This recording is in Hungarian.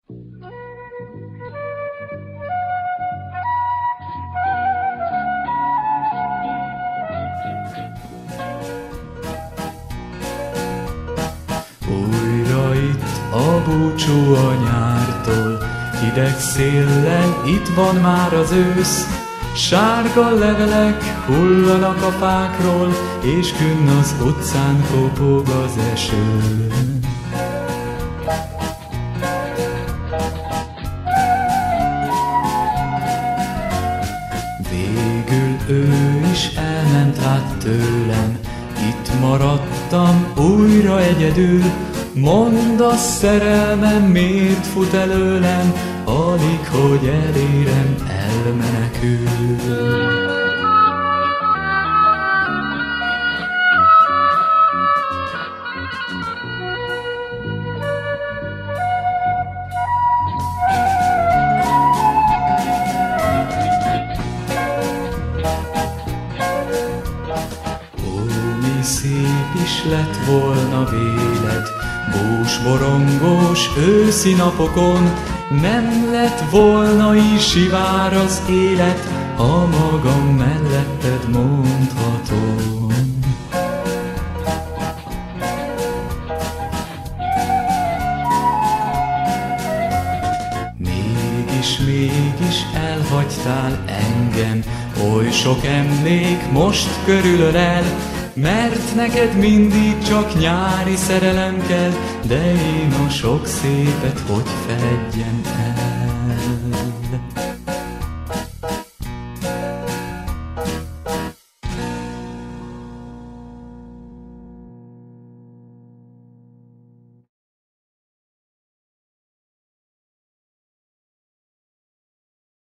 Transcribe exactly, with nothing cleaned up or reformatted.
Újra itt a búcsú a nyártól, hideg széllel itt van már az ősz. Sárga levelek hullanak a fákról, és künn az utcán kopog az eső. Végül ő is elment át tőlem, itt maradtam újra egyedül. Mondd a szerelmem, miért fut előlem, alig hogy elérem, elmenekül. Szép is lett volna véled, búsborongós őszi napokon, nem lett volna is sivár az élet, ha magam melletted mondhatom. Mégis, mégis elhagytál engem, oly sok emlék most körülölel, mert neked mindig csak nyári szerelem kell, de én a sok szépet hogy fedjem el.